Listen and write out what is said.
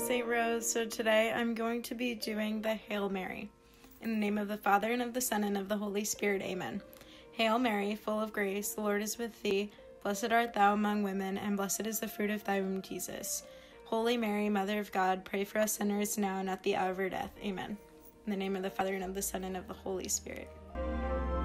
St. Rose. So today I'm going to be doing the Hail Mary. In the name of the Father, and of the Son, and of the Holy Spirit, amen. Hail Mary, full of grace, the Lord is with thee. Blessed art thou among women, and blessed is the fruit of thy womb, Jesus. Holy Mary, Mother of God, pray for us sinners now and at the hour of our death. Amen. In the name of the Father, and of the Son, and of the Holy Spirit.